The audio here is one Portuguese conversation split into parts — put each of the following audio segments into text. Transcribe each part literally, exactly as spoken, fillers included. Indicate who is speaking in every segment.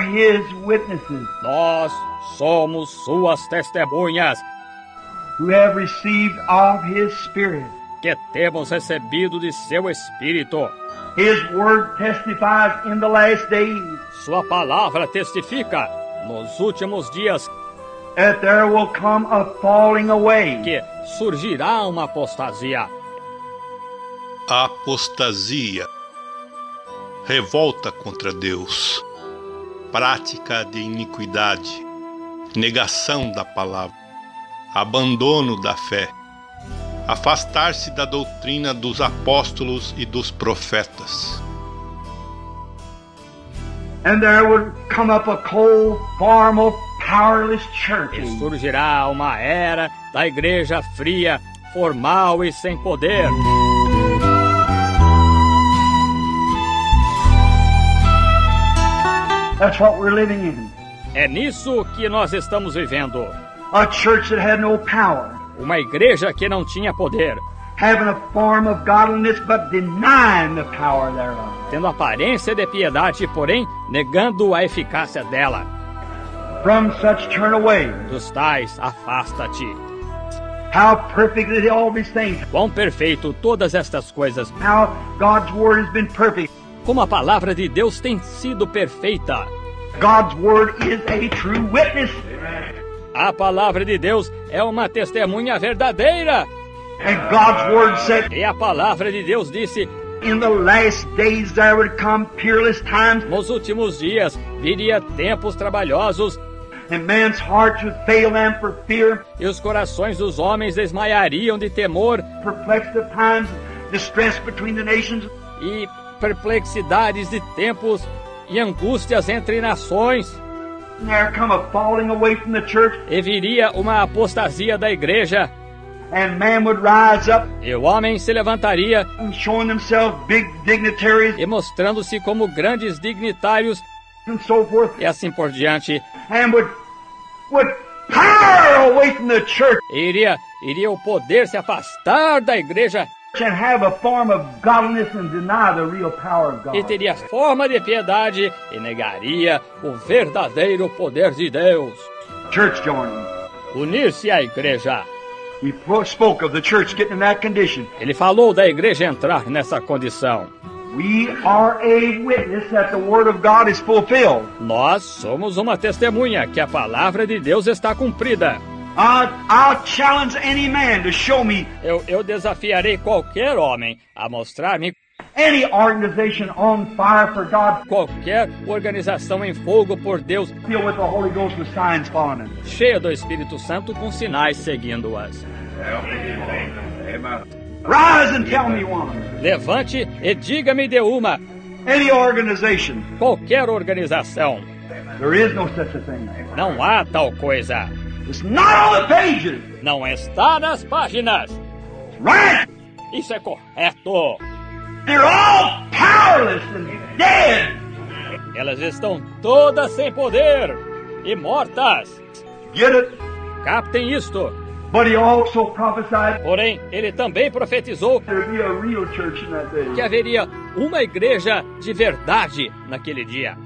Speaker 1: His witnesses.
Speaker 2: Nós somos suas testemunhas,
Speaker 1: Who have received of His Spirit.
Speaker 2: que temos recebido de seu Espírito.
Speaker 1: His word testifies in the last days
Speaker 2: Sua palavra testifica, nos últimos dias,
Speaker 1: that there will come a falling away.
Speaker 2: que surgirá uma apostasia.
Speaker 3: Apostasia, revolta contra Deus, prática de iniquidade, negação da palavra, abandono da fé, afastar-se da doutrina dos apóstolos e dos profetas.
Speaker 1: And there would come up a cold, formal, powerless church.
Speaker 2: E surgirá uma era da igreja fria, formal e sem poder.
Speaker 1: That's what we're living in.
Speaker 2: É nisso que nós estamos vivendo.
Speaker 1: A church that had no power,
Speaker 2: Uma igreja que não tinha poder,
Speaker 1: having a form of godliness but denying the power thereof.
Speaker 2: tendo aparência de piedade, porém negando a eficácia dela.
Speaker 1: From such turn away.
Speaker 2: Dos tais, afasta-te.
Speaker 1: How perfect is all these things.
Speaker 2: Quão perfeito todas estas coisas.
Speaker 1: How God's word has been perfect.
Speaker 2: Como a palavra de Deus tem sido perfeita.
Speaker 1: God's word is a true witness.
Speaker 2: A palavra de Deus é uma testemunha verdadeira.
Speaker 1: And God's word said,
Speaker 2: E a palavra de Deus disse,
Speaker 1: in the last days there would come peerless times,
Speaker 2: nos últimos dias viria tempos trabalhosos,
Speaker 1: and man's hearts would fail them for fear,
Speaker 2: e os corações dos homens desmaiariam de temor,
Speaker 1: perplexed of times, distress between the nations.
Speaker 2: e perplexidades de tempos e angústias entre nações.
Speaker 1: And there come a falling away from the church,
Speaker 2: E viria uma apostasia da igreja,
Speaker 1: and man would rise up
Speaker 2: e o homem se levantaria,
Speaker 1: and showing themselves big dignitaries
Speaker 2: e mostrando-se como grandes dignitários,
Speaker 1: and so forth,
Speaker 2: e assim por diante,
Speaker 1: and would would power away from the church
Speaker 2: e iria, iria o poder se afastar da igreja,
Speaker 1: and have a form of godliness and deny the real power of
Speaker 2: e
Speaker 1: God.
Speaker 2: teria forma de piedade, e negaria o verdadeiro poder de Deus.
Speaker 1: Church joining.
Speaker 2: Unir-se à igreja.
Speaker 1: He pro- spoke of the church getting in that condition.
Speaker 2: Ele falou da igreja entrar nessa condição.
Speaker 1: We are a witness that the word of God is fulfilled.
Speaker 2: Nós somos uma testemunha que a palavra de Deus está cumprida.
Speaker 1: Uh, I'll challenge any man to show me
Speaker 2: Eu, eu desafiarei qualquer homem a mostrar-me
Speaker 1: any organization on fire for God,
Speaker 2: qualquer organização em fogo por Deus,
Speaker 1: filled with the Holy Ghost with signs following it.
Speaker 2: cheia do Espírito Santo com sinais seguindo-as.
Speaker 1: Rise and tell me one.
Speaker 2: Levante e diga-me de uma,
Speaker 1: Any organization.
Speaker 2: qualquer organização.
Speaker 1: There is no such a thing.
Speaker 2: Não há tal coisa.
Speaker 1: It's not on the pages.
Speaker 2: Não está nas páginas.
Speaker 1: Right.
Speaker 2: Isso é correto.
Speaker 1: They're all powerless and dead.
Speaker 2: Elas estão todas sem poder e mortas.
Speaker 1: Get it?
Speaker 2: Captem isto.
Speaker 1: But he also prophesied
Speaker 2: Porém, ele também profetizou
Speaker 1: there'd be a real church in that day.
Speaker 2: que haveria uma igreja de verdade naquele dia.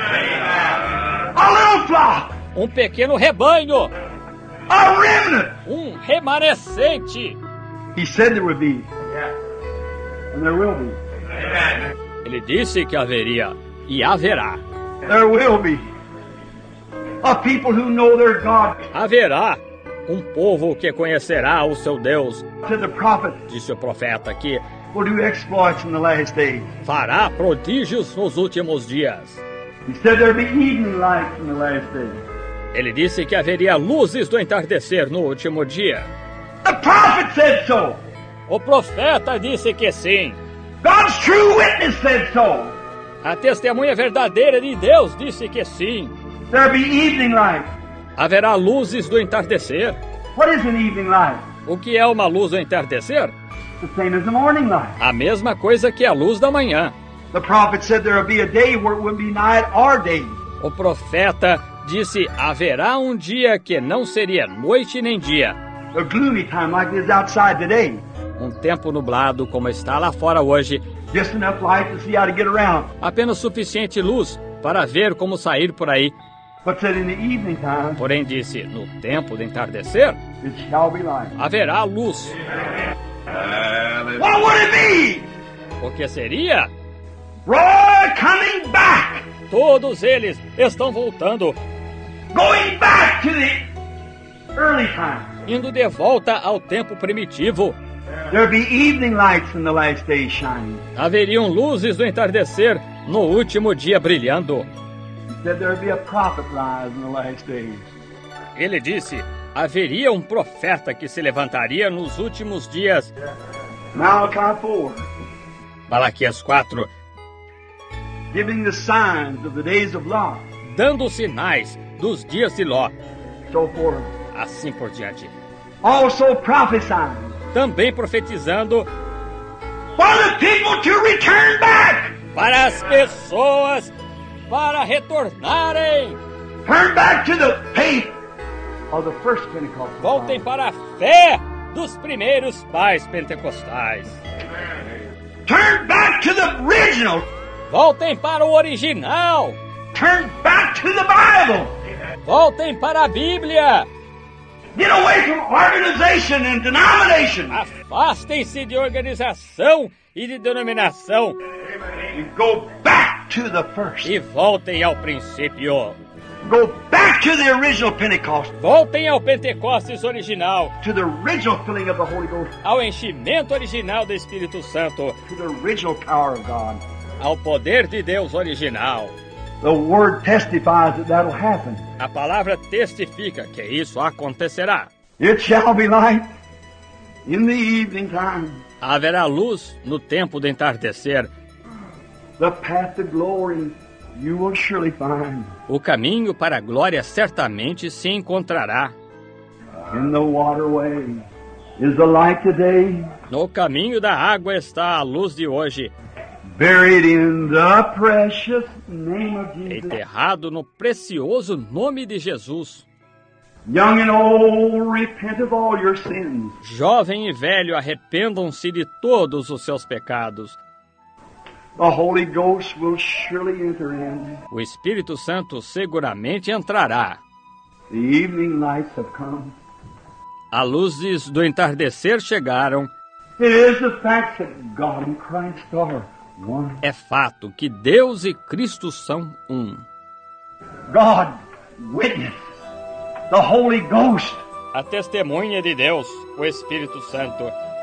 Speaker 1: A little flock.
Speaker 2: Um pequeno rebanho,
Speaker 1: A remnant.
Speaker 2: um remanescente.
Speaker 1: He said there would be. And there will be.
Speaker 2: Ele disse que haveria e haverá.
Speaker 1: There will be. A people who know their God.
Speaker 2: Haverá um povo que conhecerá o seu Deus,
Speaker 1: To the prophet,
Speaker 2: disse o profeta, que
Speaker 1: will do exploits in the last days.
Speaker 2: fará prodígios nos últimos dias.
Speaker 1: He said there'd be evening lights in the last days.
Speaker 2: Ele disse que haveria luzes do entardecer no último dia.
Speaker 1: The prophet said so.
Speaker 2: O profeta disse que sim.
Speaker 1: God's true witness said so.
Speaker 2: A testemunha verdadeira de Deus disse que sim.
Speaker 1: There'll be evening light.
Speaker 2: Haverá luzes do entardecer.
Speaker 1: What is an evening light?
Speaker 2: O que é uma luz do entardecer?
Speaker 1: The same as the morning light.
Speaker 2: A mesma coisa que a luz da manhã.
Speaker 1: The prophet said there'll be a day where it wouldn't be night or day.
Speaker 2: O profeta disse: haverá um dia que não seria noite nem dia.
Speaker 1: A gloomy time like it is outside today.
Speaker 2: Um tempo nublado como está lá fora hoje.
Speaker 1: Just enough light to see how to get around.
Speaker 2: Apenas suficiente luz para ver como sair por aí.
Speaker 1: But said in the evening time,
Speaker 2: Porém disse, no tempo do entardecer,
Speaker 1: it shall be light.
Speaker 2: haverá luz.
Speaker 1: What would it be?
Speaker 2: O que seria?
Speaker 1: Roy coming back,
Speaker 2: Todos eles estão voltando,
Speaker 1: going back to the early time.
Speaker 2: indo de volta ao tempo primitivo.
Speaker 1: There'll be evening lights in the last days shining.
Speaker 2: Haveriam luzes do entardecer no último dia brilhando.
Speaker 1: He said there'll be a prophet rise in the last days.
Speaker 2: Ele disse, haveria um profeta que se levantaria nos últimos dias.
Speaker 1: Malachi four,
Speaker 2: Malaquias quatro,
Speaker 1: giving the signs of the days of Lot,
Speaker 2: dando sinais dos dias de Ló,
Speaker 1: so forth.
Speaker 2: assim por diante.
Speaker 1: Also prophesying
Speaker 2: Também profetizando
Speaker 1: for the people to return back.
Speaker 2: para as pessoas para retornarem.
Speaker 1: Turn back to the faith of the first Pentecost.
Speaker 2: Voltem para a fé dos primeiros pais pentecostais.
Speaker 1: Turn back to the original.
Speaker 2: Voltem para o original.
Speaker 1: Turn back to the Bible.
Speaker 2: Voltem para a Bíblia.
Speaker 1: Get away from organization and denomination.
Speaker 2: Afastem-se de organização e de denominação
Speaker 1: And go back to the first.
Speaker 2: e voltem ao princípio.
Speaker 1: Go back to the original Pentecost.
Speaker 2: Voltem ao Pentecostes original,
Speaker 1: To the original filling of the Holy Ghost.
Speaker 2: ao enchimento original do Espírito Santo,
Speaker 1: To the original power of God.
Speaker 2: ao poder de Deus original.
Speaker 1: The Word testifies that that'll happen.
Speaker 2: A palavra testifica que isso acontecerá.
Speaker 1: It shall be light in the evening time.
Speaker 2: Haverá luz no tempo do entardecer.
Speaker 1: The path to glory you will surely find.
Speaker 2: O caminho para a glória certamente se encontrará.
Speaker 1: In the waterway is the light today.
Speaker 2: No caminho da água está a luz de hoje,
Speaker 1: Buried in the precious name of Jesus.
Speaker 2: enterrado no precioso nome de Jesus.
Speaker 1: Young and old, repent of all your sins.
Speaker 2: Jovem e velho, arrependam-se de todos os seus pecados.
Speaker 1: The Holy Ghost will surely enter in.
Speaker 2: O Espírito Santo seguramente entrará.
Speaker 1: The evening lights have come.
Speaker 2: As luzes do entardecer chegaram.
Speaker 1: It is the fact that God and Christ are one.
Speaker 2: É fato que Deus e Cristo são um.
Speaker 1: God, witness, the Holy Ghost.
Speaker 2: A testemunha de Deus, o Espírito Santo.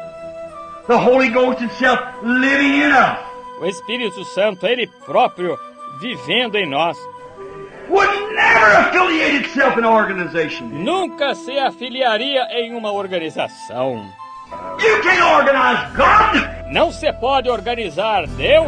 Speaker 1: The Holy Ghost itself living in us.
Speaker 2: O Espírito Santo, Ele próprio, vivendo em nós.
Speaker 1: Would never affiliate itself in an organization.
Speaker 2: Nunca se afiliaria em uma organização.
Speaker 1: You can't organize God.
Speaker 2: Não se pode organizar Deus.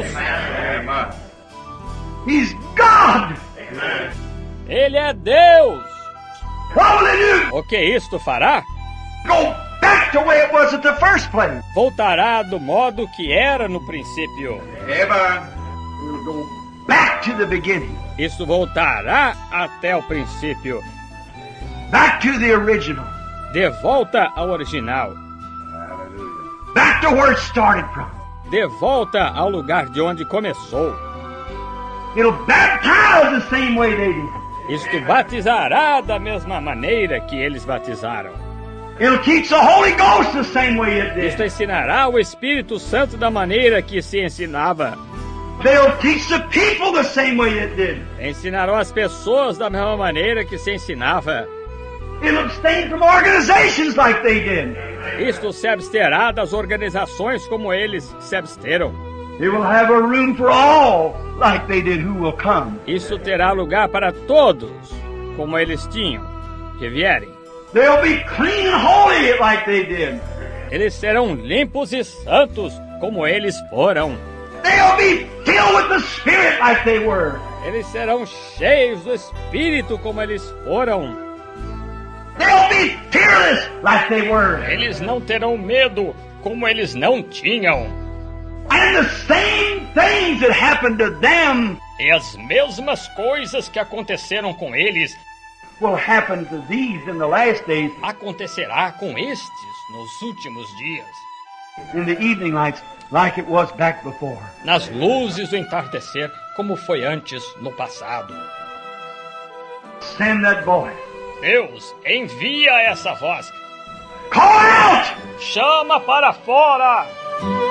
Speaker 1: He's God.
Speaker 2: Ele é Deus.
Speaker 1: What will He do?
Speaker 2: O que isto fará?
Speaker 1: Go back to where it was at the first place.
Speaker 2: Voltará do modo que era no princípio.
Speaker 1: We'll go back to the beginning.
Speaker 2: Isso voltará até o princípio.
Speaker 1: Back to the original.
Speaker 2: De volta ao original.
Speaker 1: Back to where it started from.
Speaker 2: De volta ao lugar de onde começou.
Speaker 1: It'll baptize the same way they did.
Speaker 2: Isto batizará da mesma maneira que eles batizaram.
Speaker 1: It'll teach the Holy Ghost the same way it
Speaker 2: Isto
Speaker 1: did.
Speaker 2: ensinará o Espírito Santo da maneira que se ensinava.
Speaker 1: They'll teach the people the same way it did.
Speaker 2: Ensinarão as pessoas da mesma maneira que se ensinava.
Speaker 1: It'll abstain from organizations like they did.
Speaker 2: Isto se absterá das organizações como eles se absteram.
Speaker 1: It will have a room for all like they did who will come.
Speaker 2: Isso terá lugar para todos, como eles tinham, que vierem.
Speaker 1: They'll be clean and holy like they did.
Speaker 2: Eles serão limpos e santos, como eles foram.
Speaker 1: They'll be filled with the Spirit like they were.
Speaker 2: Eles serão cheios do Espírito, como eles foram.
Speaker 1: They'll be fearless like they were.
Speaker 2: Eles não terão medo, como eles não tinham.
Speaker 1: And the same things that happened to them
Speaker 2: E as mesmas coisas que aconteceram com eles
Speaker 1: will happen to these in the last days.
Speaker 2: acontecerá com estes nos últimos dias.
Speaker 1: in the evening lights like it was back before.
Speaker 2: Nas luzes do entardecer, como foi antes no passado.
Speaker 1: Send that voice.
Speaker 2: Deus, envia essa voz.
Speaker 1: Call out!
Speaker 2: Chama para fora!